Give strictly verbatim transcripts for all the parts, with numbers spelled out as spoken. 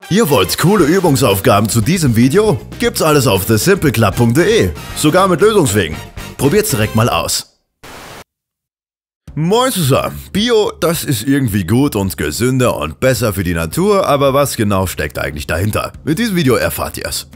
Ihr wollt coole Übungsaufgaben zu diesem Video? Gibt's alles auf the simple club punkt de, sogar mit Lösungswegen. Probiert's direkt mal aus. Moin zusammen, Bio, das ist irgendwie gut und gesünder und besser für die Natur, aber was genau steckt eigentlich dahinter? Mit diesem Video erfahrt ihr's.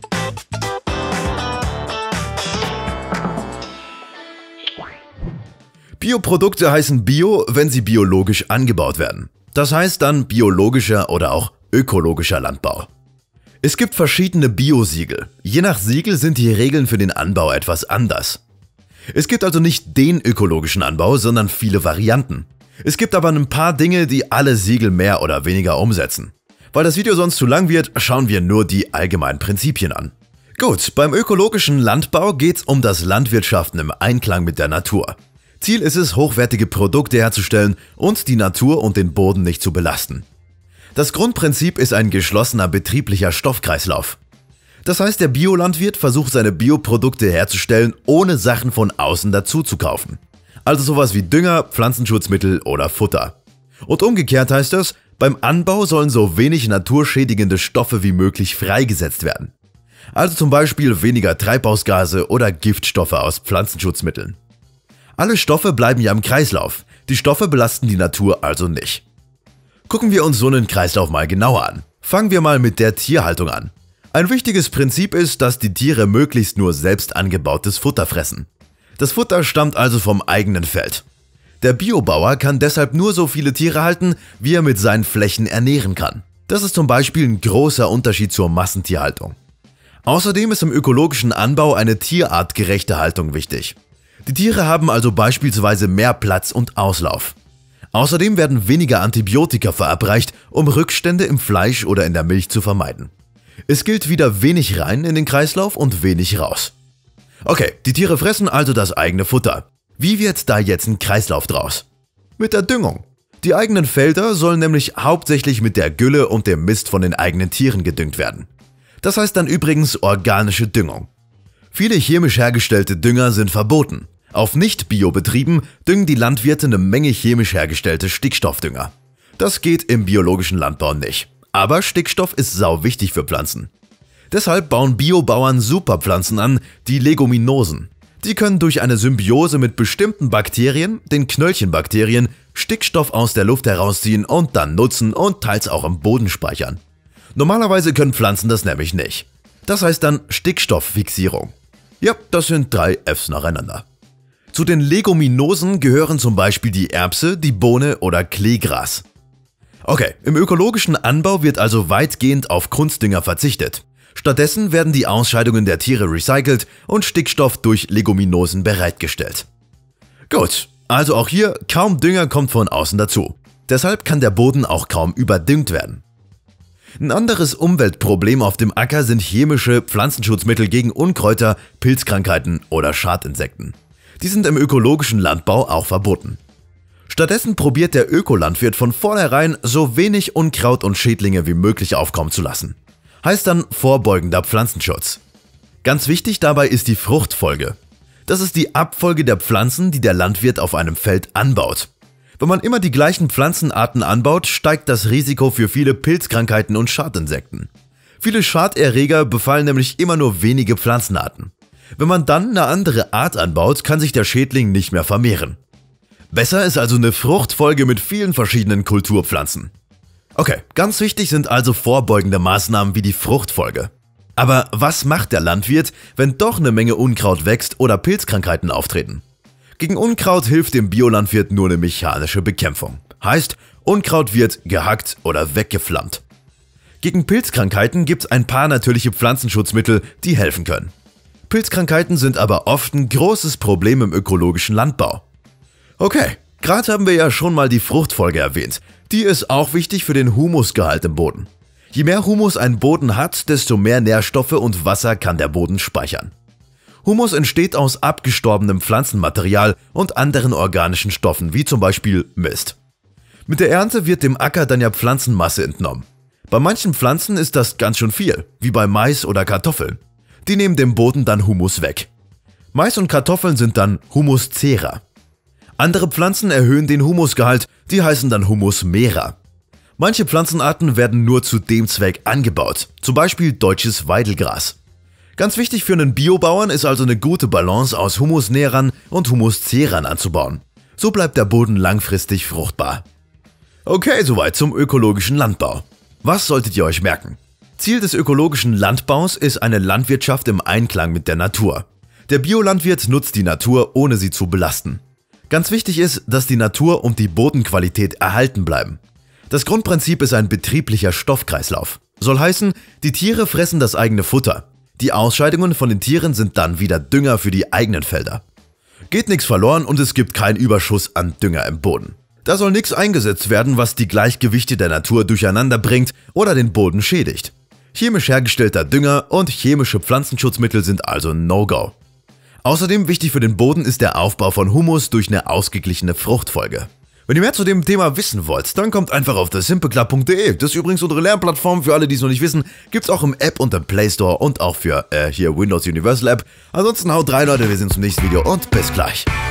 Bioprodukte heißen Bio, wenn sie biologisch angebaut werden. Das heißt dann biologischer oder auch ökologischer Landbau. Es gibt verschiedene Bio-Siegel. Je nach Siegel sind die Regeln für den Anbau etwas anders. Es gibt also nicht den ökologischen Anbau, sondern viele Varianten. Es gibt aber ein paar Dinge, die alle Siegel mehr oder weniger umsetzen. Weil das Video sonst zu lang wird, schauen wir nur die allgemeinen Prinzipien an. Gut, beim ökologischen Landbau geht es um das Landwirtschaften im Einklang mit der Natur. Ziel ist es, hochwertige Produkte herzustellen und die Natur und den Boden nicht zu belasten. Das Grundprinzip ist ein geschlossener betrieblicher Stoffkreislauf. Das heißt, der Biolandwirt versucht seine Bioprodukte herzustellen, ohne Sachen von außen dazu zu kaufen. Also sowas wie Dünger, Pflanzenschutzmittel oder Futter. Und umgekehrt heißt das, beim Anbau sollen so wenig naturschädigende Stoffe wie möglich freigesetzt werden. Also zum Beispiel weniger Treibhausgase oder Giftstoffe aus Pflanzenschutzmitteln. Alle Stoffe bleiben ja im Kreislauf, die Stoffe belasten die Natur also nicht. Gucken wir uns so einen Kreislauf mal genauer an. Fangen wir mal mit der Tierhaltung an. Ein wichtiges Prinzip ist, dass die Tiere möglichst nur selbst angebautes Futter fressen. Das Futter stammt also vom eigenen Feld. Der Biobauer kann deshalb nur so viele Tiere halten, wie er mit seinen Flächen ernähren kann. Das ist zum Beispiel ein großer Unterschied zur Massentierhaltung. Außerdem ist im ökologischen Anbau eine tierartgerechte Haltung wichtig. Die Tiere haben also beispielsweise mehr Platz und Auslauf. Außerdem werden weniger Antibiotika verabreicht, um Rückstände im Fleisch oder in der Milch zu vermeiden. Es gilt wieder wenig rein in den Kreislauf und wenig raus. Okay, die Tiere fressen also das eigene Futter. Wie wird da jetzt ein Kreislauf draus? Mit der Düngung. Die eigenen Felder sollen nämlich hauptsächlich mit der Gülle und dem Mist von den eigenen Tieren gedüngt werden. Das heißt dann übrigens organische Düngung. Viele chemisch hergestellte Dünger sind verboten. Auf Nicht-Bio-Betrieben düngen die Landwirte eine Menge chemisch hergestellte Stickstoffdünger. Das geht im biologischen Landbau nicht. Aber Stickstoff ist sau wichtig für Pflanzen. Deshalb bauen Biobauern Superpflanzen an, die Leguminosen. Die können durch eine Symbiose mit bestimmten Bakterien, den Knöllchenbakterien, Stickstoff aus der Luft herausziehen und dann nutzen und teils auch im Boden speichern. Normalerweise können Pflanzen das nämlich nicht. Das heißt dann Stickstofffixierung. Ja, das sind drei Fs nacheinander. Zu den Leguminosen gehören zum Beispiel die Erbse, die Bohne oder Kleegras. Okay, im ökologischen Anbau wird also weitgehend auf Kunstdünger verzichtet. Stattdessen werden die Ausscheidungen der Tiere recycelt und Stickstoff durch Leguminosen bereitgestellt. Gut, also auch hier, kaum Dünger kommt von außen dazu. Deshalb kann der Boden auch kaum überdüngt werden. Ein anderes Umweltproblem auf dem Acker sind chemische Pflanzenschutzmittel gegen Unkräuter, Pilzkrankheiten oder Schadinsekten. Die sind im ökologischen Landbau auch verboten. Stattdessen probiert der Ökolandwirt von vornherein so wenig Unkraut und Schädlinge wie möglich aufkommen zu lassen. Heißt dann vorbeugender Pflanzenschutz. Ganz wichtig dabei ist die Fruchtfolge. Das ist die Abfolge der Pflanzen, die der Landwirt auf einem Feld anbaut. Wenn man immer die gleichen Pflanzenarten anbaut, steigt das Risiko für viele Pilzkrankheiten und Schadinsekten. Viele Schaderreger befallen nämlich immer nur wenige Pflanzenarten. Wenn man dann eine andere Art anbaut, kann sich der Schädling nicht mehr vermehren. Besser ist also eine Fruchtfolge mit vielen verschiedenen Kulturpflanzen. Okay, ganz wichtig sind also vorbeugende Maßnahmen wie die Fruchtfolge. Aber was macht der Landwirt, wenn doch eine Menge Unkraut wächst oder Pilzkrankheiten auftreten? Gegen Unkraut hilft dem Biolandwirt nur eine mechanische Bekämpfung. Heißt, Unkraut wird gehackt oder weggeflammt. Gegen Pilzkrankheiten gibt es ein paar natürliche Pflanzenschutzmittel, die helfen können. Pilzkrankheiten sind aber oft ein großes Problem im ökologischen Landbau. Okay, gerade haben wir ja schon mal die Fruchtfolge erwähnt. Die ist auch wichtig für den Humusgehalt im Boden. Je mehr Humus ein Boden hat, desto mehr Nährstoffe und Wasser kann der Boden speichern. Humus entsteht aus abgestorbenem Pflanzenmaterial und anderen organischen Stoffen, wie zum Beispiel Mist. Mit der Ernte wird dem Acker dann ja Pflanzenmasse entnommen. Bei manchen Pflanzen ist das ganz schön viel, wie bei Mais oder Kartoffeln. Die nehmen dem Boden dann Humus weg. Mais und Kartoffeln sind dann Humuszehrer. Andere Pflanzen erhöhen den Humusgehalt, die heißen dann Humusmehrer. Manche Pflanzenarten werden nur zu dem Zweck angebaut, zum Beispiel deutsches Weidelgras. Ganz wichtig für einen Biobauern ist also eine gute Balance aus Humusnährern und Humuszehrern anzubauen. So bleibt der Boden langfristig fruchtbar. Okay, soweit zum ökologischen Landbau. Was solltet ihr euch merken? Ziel des ökologischen Landbaus ist eine Landwirtschaft im Einklang mit der Natur. Der Biolandwirt nutzt die Natur, ohne sie zu belasten. Ganz wichtig ist, dass die Natur und die Bodenqualität erhalten bleiben. Das Grundprinzip ist ein betrieblicher Stoffkreislauf. Soll heißen, die Tiere fressen das eigene Futter. Die Ausscheidungen von den Tieren sind dann wieder Dünger für die eigenen Felder. Geht nichts verloren und es gibt keinen Überschuss an Dünger im Boden. Da soll nichts eingesetzt werden, was die Gleichgewichte der Natur durcheinander bringt oder den Boden schädigt. Chemisch hergestellter Dünger und chemische Pflanzenschutzmittel sind also No-Go. Außerdem wichtig für den Boden ist der Aufbau von Humus durch eine ausgeglichene Fruchtfolge. Wenn ihr mehr zu dem Thema wissen wollt, dann kommt einfach auf thesimpleklar punkt de. Das ist übrigens unsere Lernplattform, für alle, die es noch nicht wissen, gibt's auch im App und im Play Store und auch für äh, hier Windows Universal App. Ansonsten haut rein, Leute, wir sehen uns im nächsten Video und bis gleich.